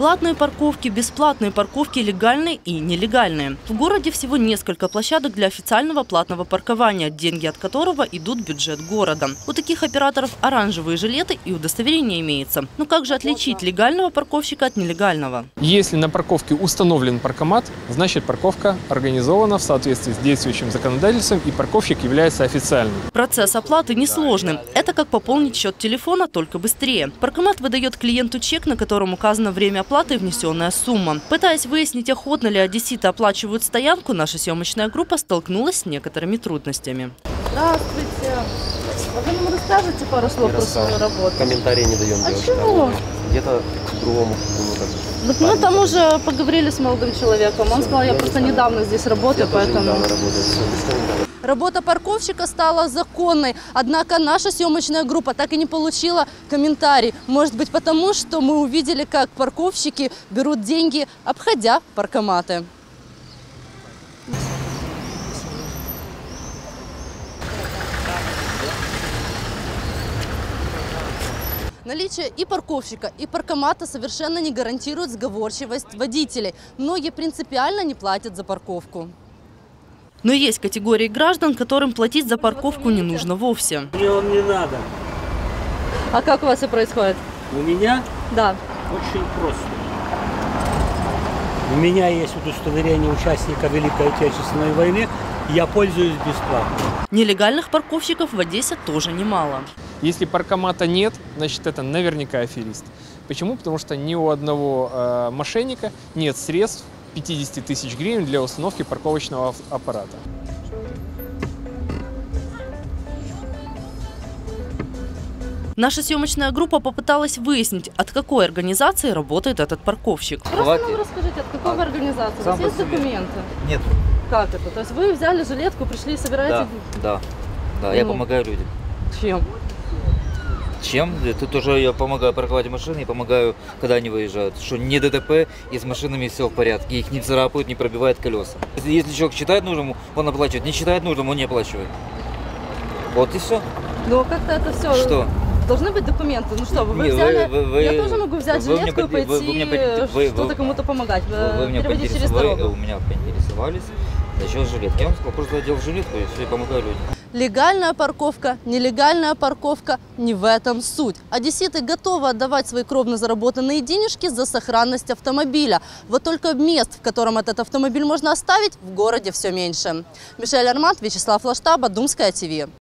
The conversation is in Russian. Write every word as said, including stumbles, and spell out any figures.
Платные парковки, бесплатные парковки, легальные и нелегальные. В городе всего несколько площадок для официального платного паркования, деньги от которого идут в бюджет города. У таких операторов оранжевые жилеты и удостоверение имеется. Но как же отличить легального парковщика от нелегального? Если на парковке установлен паркомат, значит парковка организована в соответствии с действующим законодательством и парковщик является официальным. Процесс оплаты несложный. Это как пополнить счет телефона, только быстрее. Паркомат выдает клиенту чек, на котором указано время оплаты и внесенная сумма. Пытаясь выяснить, охотно ли одесситы оплачивают стоянку, наша съемочная группа столкнулась с некоторыми трудностями. Здравствуйте. Вы нам расскажете пару слов про свою работу? Комментарии не даем. А чего? Где-то другому. Ну, мы там уже поговорили с молодым человеком. Он сказал, я просто недавно здесь работаю, поэтому... Работа парковщика стала законной, однако наша съемочная группа так и не получила комментарий. Может быть, потому что мы увидели, как парковщики берут деньги, обходя паркоматы. Наличие и парковщика, и паркомата совершенно не гарантирует сговорчивость водителей. Многие принципиально не платят за парковку. Но есть категории граждан, которым платить за парковку не нужно вовсе. Мне он не надо. А как у вас все происходит? У меня? Да. Очень просто. У меня есть удостоверение участника Великой Отечественной войны. Я пользуюсь бесплатно. Нелегальных парковщиков в Одессе тоже немало. Если паркомата нет, значит это наверняка аферист. Почему? Потому что ни у одного э, мошенника нет средств пятьдесят тысяч гривен для установки парковочного аппарата. Наша съемочная группа попыталась выяснить, от какой организации работает этот парковщик. Просто нам расскажите, от какой вы организации? У вас есть документы? Нет. Как это? То есть вы взяли жилетку, пришли и собираете? Да, да, да. Я помогаю людям. Чем? Чем? Тут уже я помогаю парковать машины и помогаю, когда они выезжают. Что не ДТП, и с машинами все в порядке. Их не царапают, не пробивают колеса. Если, если человек считает нужным, он оплачивает. Не считает нужным, он не оплачивает. Вот и все. Ну как-то это все. Что? Должны быть документы. Ну что, вы, вы Не, взяли... Вы, вы, я тоже могу взять вы жилетку и пойти что-то кому-то помогать. Вы, вы, меня переводить через дорогу. Вы у меня поинтересовались. Насчет жилетки. Я вам сказал, просто одел жилетку и все, и помогаю людям. Легальная парковка, нелегальная парковка – не в этом суть. Одесситы готовы отдавать свои кровно заработанные денежки за сохранность автомобиля. Вот только мест, в котором этот автомобиль можно оставить, в городе все меньше. Мишель Арманд, Вячеслав Лаштаба, Думская ТВ.